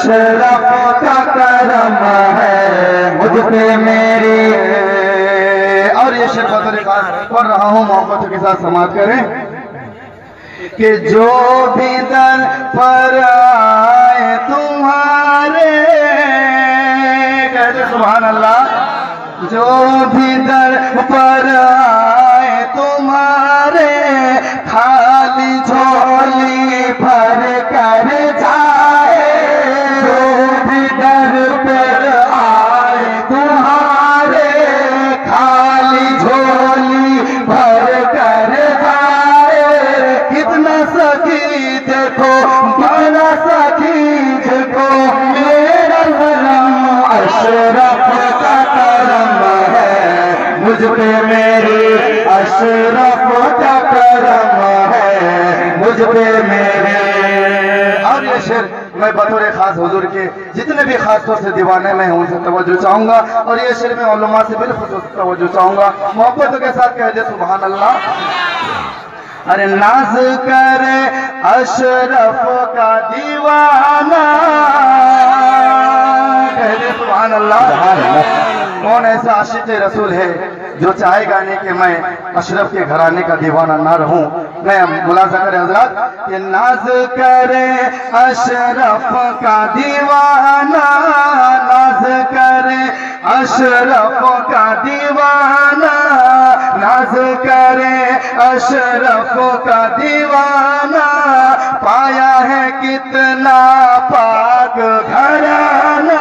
اشرف کا کرم ہے مجھ پہ میری. اور یہ شعر بطور خاص پڑھ رہا ہوں، محبتوں کے ساتھ سماعت کریں کہ جو بھی در پر آئے تمہارے، کہتے سبحان اللہ، جو بھی در پر آئے تمہارے خالی جھولی بھر کر جائے. جو بھی در پر آئے تمہارے خالی جھولی بھر کر جائے. کتنا سخی دیکھو بڑا سخی دیکھو میرا کرم اشرف کا کرم ہے مجھ پہ میرے. اشرف کا کرم ہے مجھ پہ میرے. اور یہ شعر میں بطور خاص حضور کے جتنے بھی خاص طور سے دیوانے میں ہیں ان سے توجہ چاہوں گا، اور یہ شعر میں علماء سے بالخصوص توجہ چاہوں گا. محبتوں کے ساتھ کہہ دے سبحان اللہ. ارے ناز کرے اشرف کا دیوانہ، کہہ دے سبحان اللہ. کون ایسا عاشق رسول ہے جو چاہے گا نہیں کہ میں اشرف کے گھرانے کا دیوانہ نہ رہوں. میں ملاحظہ کریں حضرات کہ ناز کرے اشرف کا دیوانہ، ناز کرے اشرف کا دیوانہ، ناز کرے اشرف کا دیوانہ. پایا ہے کتنا پاک گھرانہ.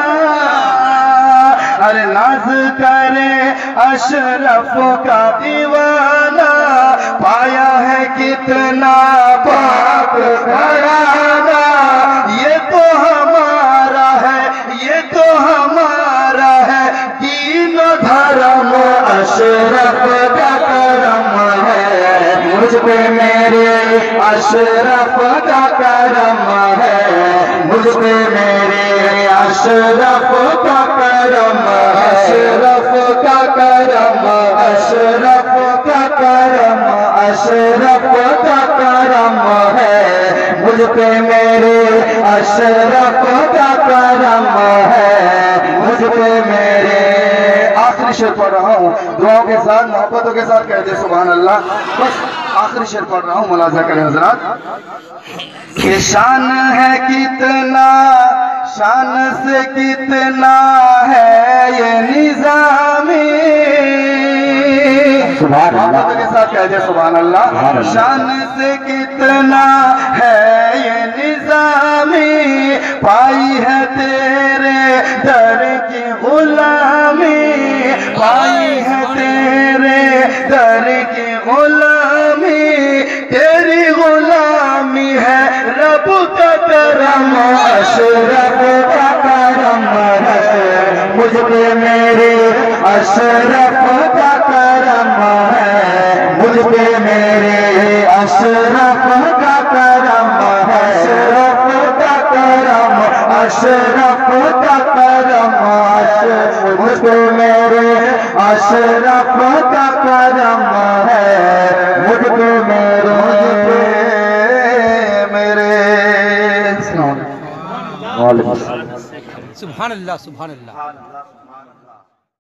ارے ناز کرے اشرف کا دیوانہ، پایا ہے کتنا پاک گھرانہ. یہ تو ہمارا ہے، یہ تو ہمارا ہے دین و دھرم. اشرف کا کرم ہے مجھ پہ میرے. اشرف کا کرم ہے مجھ پہ میرے. اشرف کا کرم، اشرف کا کرم، اشرف کا کرم، اشرف کا کرم ہے مجھ پہ میرے. اشرف کا کرم ہے مجھ پہ میرے. آخری شعر پڑھ رہا ہوں دعاؤں کے ساتھ، محبتوں کے ساتھ کہہ دے سبحان اللہ. بس آخری شعر پڑھ رہا ہوں، ملاحظہ کریں حضرات کہ شان ہے کتنا، شان سے کتنا ہے یہ نظامی. محبتوں کے ساتھ کہہ دے سبحان اللہ. شان سے کتنا ہے یہ نظامی. پائی ہے تیرے در کی غلامی، پائی ہے تیرے در کی غلامی. تیری غلامی ہے رب کا کرم. اشرف کا کرم ہے مجھ پہ میرے. اشرف کا کرم ہے مجھ پہ میرے. اشرف کا کرم ہے، اشرف کا کرم، اشرف کا کرم مجھ پہ میرے. اشرف کا کرم ہے مجھ پہ میرے. سبحان اللہ سبحان اللہ.